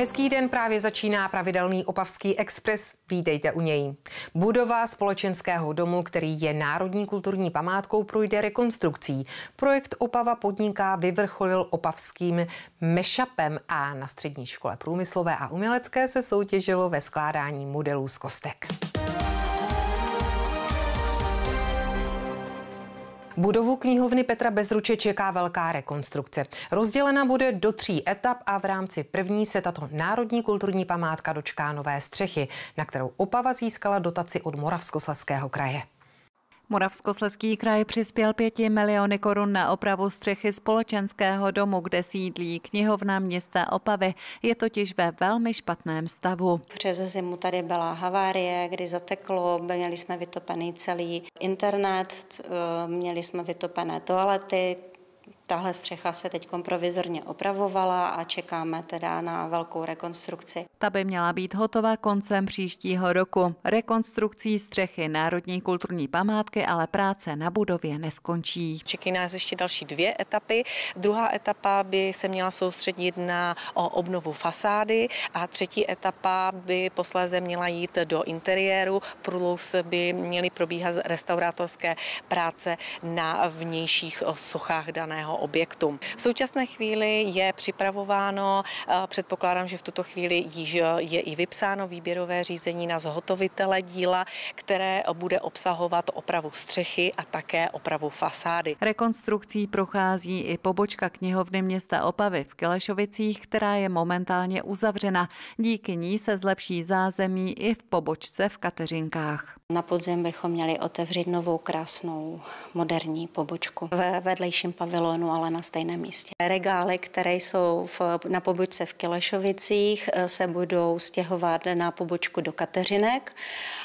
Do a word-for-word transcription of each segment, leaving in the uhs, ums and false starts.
Hezký den, právě začíná pravidelný Opavský expres. Vítejte u něj. Budova společenského domu, který je národní kulturní památkou, projde rekonstrukcí. Projekt Opava podniká vyvrcholil opavským mashupem a na Střední škole průmyslové a umělecké se soutěžilo ve skládání modelů z kostek. Budovu knihovny Petra Bezruče čeká velká rekonstrukce. Rozdělena bude do tří etap a v rámci první se tato národní kulturní památka dočká nové střechy, na kterou Opava získala dotaci od Moravskoslezského kraje. Moravskoslezský kraj přispěl pěti miliony korun na opravu střechy společenského domu, kde sídlí knihovna města Opavy. Je totiž ve velmi špatném stavu. Přes zimu tady byla havárie, kdy zateklo, měli jsme vytopený celý internet, měli jsme vytopené toalety. Tahle střecha se teď provizorně opravovala a čekáme teda na velkou rekonstrukci. Ta by měla být hotová koncem příštího roku. Rekonstrukcí střechy národní kulturní památky ale práce na budově neskončí. Čekají nás ještě další dvě etapy. Druhá etapa by se měla soustředit na obnovu fasády a třetí etapa by posléze měla jít do interiéru. Plus by měly probíhat restaurátorské práce na vnějších sochách daného objektu. V současné chvíli je připravováno, předpokládám, že v tuto chvíli již je i vypsáno výběrové řízení na zhotovitele díla, které bude obsahovat opravu střechy a také opravu fasády. Rekonstrukcí prochází i pobočka knihovny města Opavy v Kelešovicích, která je momentálně uzavřena. Díky ní se zlepší zázemí i v pobočce v Kateřinkách. Na podzim bychom měli otevřít novou krásnou moderní pobočku ve vedlejším pavilonu, ale na stejném místě. Regály, které jsou v, na pobočce v Kelešovicích, se budou stěhovat na pobočku do Kateřinek.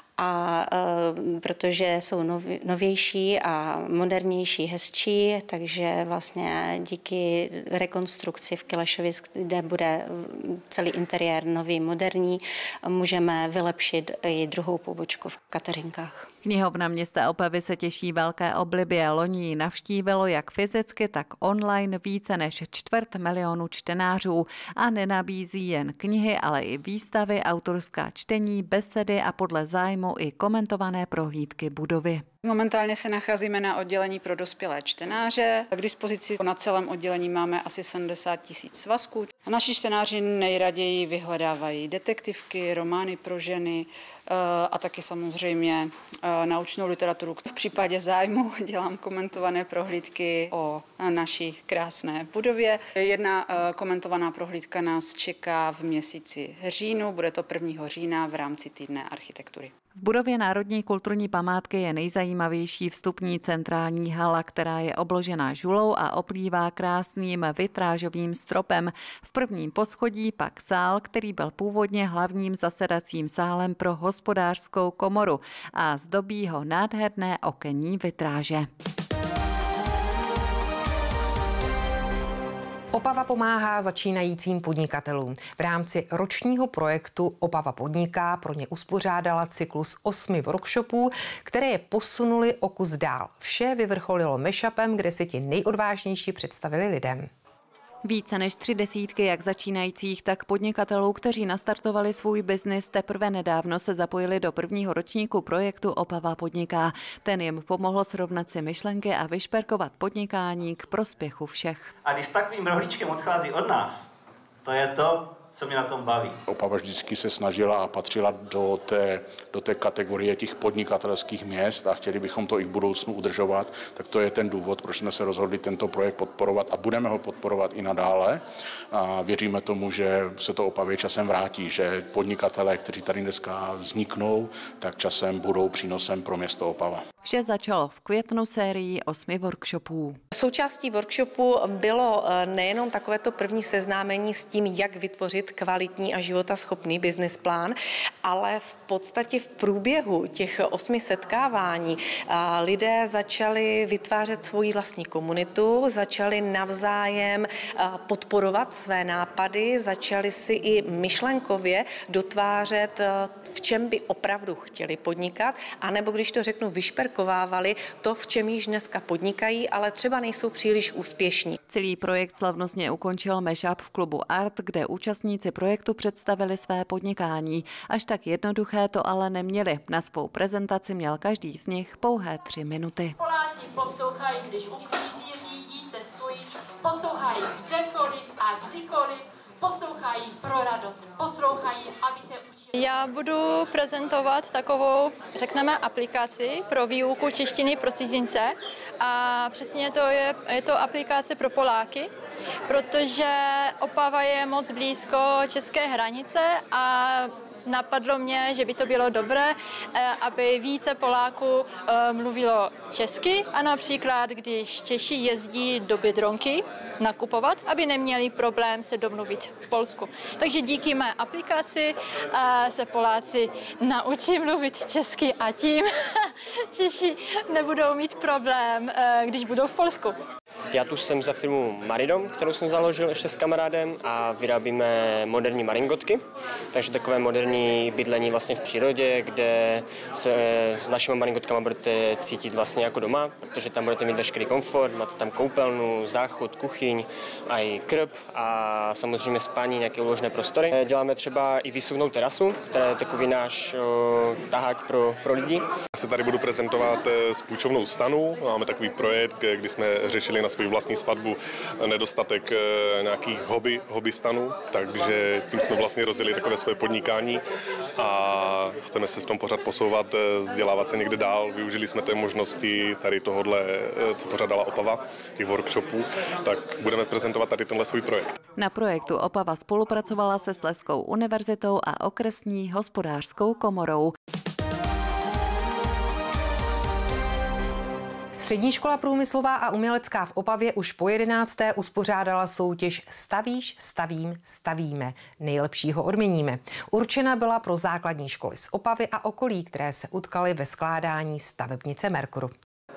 A e, protože jsou nov, novější a modernější, hezčí, takže vlastně díky rekonstrukci v Kelešovic, kde bude celý interiér nový, moderní, můžeme vylepšit i druhou pobočku v Kateřinkách. Knihovna města Opavy se těší velké oblibě. Loni ji navštívilo jak fyzicky, tak online více než čtvrt milionu čtenářů a nenabízí jen knihy, ale i výstavy, autorská čtení, besedy a podle zájmu i komentované prohlídky budovy. Momentálně se nacházíme na oddělení pro dospělé čtenáře. K dispozici na celém oddělení máme asi sedmdesát tisíc svazků. Naši čtenáři nejraději vyhledávají detektivky, romány pro ženy a taky samozřejmě naučnou literaturu. V případě zájmu dělám komentované prohlídky o naší krásné budově. Jedna komentovaná prohlídka nás čeká v měsíci říjnu, bude to prvního října v rámci týdne architektury. V budově Národní kulturní památky je nejzajímavější vstupní centrální hala, která je obložena žulou a oplývá krásným vitrážovým stropem. V prvním poschodí pak sál, který byl původně hlavním zasedacím sálem pro hospodářskou komoru a zdobí ho nádherné okenní vitráže. Opava pomáhá začínajícím podnikatelům. V rámci ročního projektu Opava podniká pro ně uspořádala cyklus osmi workshopů, které je posunuli o kus dál. Vše vyvrcholilo mashupem, kde si ti nejodvážnější představili lidem. Více než tři desítky jak začínajících, tak podnikatelů, kteří nastartovali svůj biznis teprve nedávno, se zapojili do prvního ročníku projektu Opava podniká. Ten jim pomohl srovnat si myšlenky a vyšperkovat podnikání k prospěchu všech. A když s takovým rohlíčkem odchází od nás, to je to, co mě na tom baví. Opava vždycky se snažila a patřila do té, do té kategorie těch podnikatelských měst a chtěli bychom to i v budoucnu udržovat, tak to je ten důvod, proč jsme se rozhodli tento projekt podporovat a budeme ho podporovat i nadále. A věříme tomu, že se to Opavě časem vrátí, že podnikatelé, kteří tady dneska vzniknou, tak časem budou přínosem pro město Opava. Vše začalo v květnu sérií osmi workshopů. Součástí workshopu bylo nejenom takovéto první seznámení s tím, jak vytvořit kvalitní a životaschopný business plán, ale v podstatě v průběhu těch osmi setkávání lidé začali vytvářet svoji vlastní komunitu, začali navzájem podporovat své nápady, začali si i myšlenkově dotvářet, v čem by opravdu chtěli podnikat, anebo když to řeknu, vyšperkovávali to, v čem již dneska podnikají, ale třeba nejsou příliš úspěšní. Celý projekt slavnostně ukončil mashup v klubu Art, kde účastníci projektu představili své podnikání. Až tak jednoduché to ale neměli. Na svou prezentaci měl každý z nich pouhé tři minuty. Poláci poslouchají, když uklízí, řídí, cestují, poslouchají kdekoliv a kdykoliv, poslouchají pro radost, poslouchají, aby se učili. Já budu prezentovat takovou, řekneme, aplikaci pro výuku češtiny pro cizince a přesně to je, je to aplikace pro Poláky, protože Opava je moc blízko české hranice a napadlo mě, že by to bylo dobré, aby více Poláků mluvilo česky a například, když Češi jezdí do Biedronky nakupovat, aby neměli problém se domluvit v Polsku. Takže díky mé aplikaci se Poláci naučí mluvit česky a tím Češi nebudou mít problém, když budou v Polsku. Já tu jsem za firmu Maridom, kterou jsem založil ještě s kamarádem a vyrábíme moderní maringotky, takže takové moderní bydlení vlastně v přírodě, kde se s našimi maringotkami budete cítit vlastně jako doma, protože tam budete mít veškerý komfort, máte tam koupelnu, záchod, kuchyň a i krb a samozřejmě spání, nějaké uložené prostory. Děláme třeba i výsuvnou terasu, která je takový náš o, tahák pro, pro lidi. Já se tady budu prezentovat s půjčovnou Stanu, máme takový projekt, kdy jsme řešili na svou vlastní svatbu nedostatek nějakých hobby, hobby stanů, takže tím jsme vlastně rozjeli takové své podnikání a chceme se v tom pořád posouvat, vzdělávat se někde dál. Využili jsme té možnosti tady tohodle, co pořádala Opava, těch workshopů, tak budeme prezentovat tady tenhle svůj projekt. Na projektu Opava spolupracovala se Slezskou univerzitou a okresní hospodářskou komorou. Střední škola průmyslová a umělecká v Opavě už po jedenácté uspořádala soutěž Stavíš, stavím, stavíme. Nejlepšího odměníme. Určena byla pro základní školy z Opavy a okolí, které se utkaly ve skládání stavebnice Merkuru.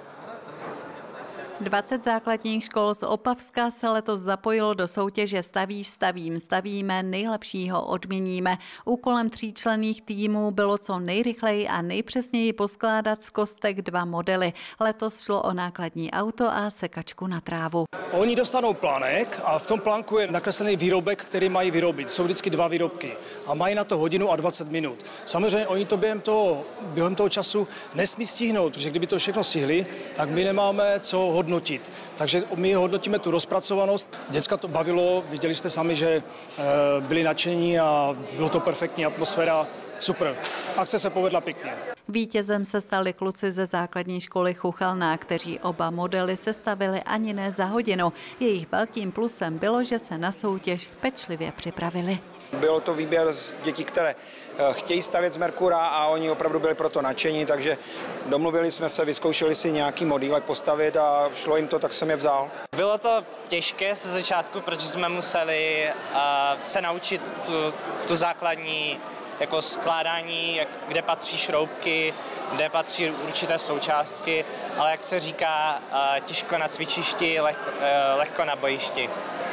dvacet základních škol z Opavska se letos zapojilo do soutěže Stavíš, stavím, stavíme, nejlepšího odměníme. Úkolem tříčlenných týmů bylo co nejrychleji a nejpřesněji poskládat z kostek dva modely. Letos šlo o nákladní auto a sekačku na trávu. Oni dostanou plánek a v tom plánku je nakreslený výrobek, který mají vyrobit. Jsou vždycky dva výrobky a mají na to hodinu a dvacet minut. Samozřejmě oni to během toho, během toho času nesmí stihnout, protože kdyby to všechno stihli, tak my nemáme co hodnotit. Takže my hodnotíme tu rozpracovanost. Děcka to bavilo, viděli jste sami, že byli nadšení a bylo to perfektní atmosféra. Super. Akce se povedla pěkně. Vítězem se stali kluci ze základní školy Chuchelná, kteří oba modely sestavili ani ne za hodinu. Jejich velkým plusem bylo, že se na soutěž pečlivě připravili. Bylo to výběr z dětí, které chtějí stavět z Merkura a oni opravdu byli proto nadšení, takže domluvili jsme se, vyzkoušeli si nějaký modílek postavit a šlo jim to, tak jsem je vzal. Bylo to těžké ze začátku, protože jsme museli uh, se naučit tu, tu základní jako skládání, jak, kde patří šroubky, kde patří určité součástky, ale jak se říká, uh, těžko na cvičišti, lehko, uh, lehko na bojišti.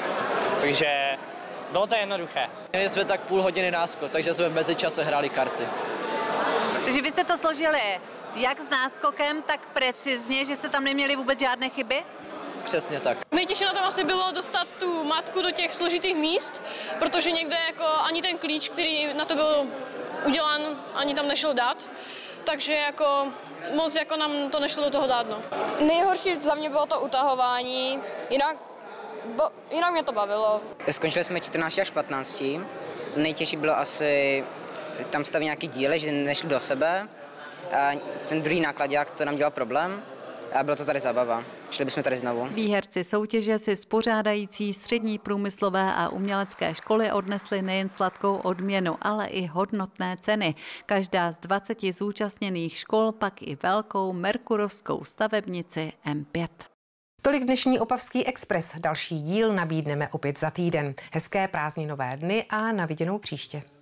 Takže bylo to jednoduché. Měli jsme tak půl hodiny náskok, takže jsme v mezičase hráli karty. Takže vy jste to složili jak s náskokem, tak precizně, že jste tam neměli vůbec žádné chyby? Přesně tak. Nejtěžší na tom asi bylo dostat tu matku do těch složitých míst, protože někde jako ani ten klíč, který na to byl udělán, ani tam nešel dát. Takže jako moc jako nám to nešlo do toho dát. No. Nejhorší za mě bylo to utahování, jinak Bo, jinak mě to bavilo. Skončili jsme čtrnáct až patnáct. Nejtěžší bylo asi tam stavit nějaký díly, že nešli do sebe. A ten druhý nákladák, to nám dělal problém. A bylo to tady zábava. Šli bychom tady znovu. Výherci soutěže si z pořádající střední průmyslové a umělecké školy odnesli nejen sladkou odměnu, ale i hodnotné ceny. Každá z dvaceti zúčastněných škol pak i velkou merkurovskou stavebnici M pět. Tolik dnešní Opavský Express. Další díl nabídneme opět za týden. Hezké prázdninové dny a na viděnou příště.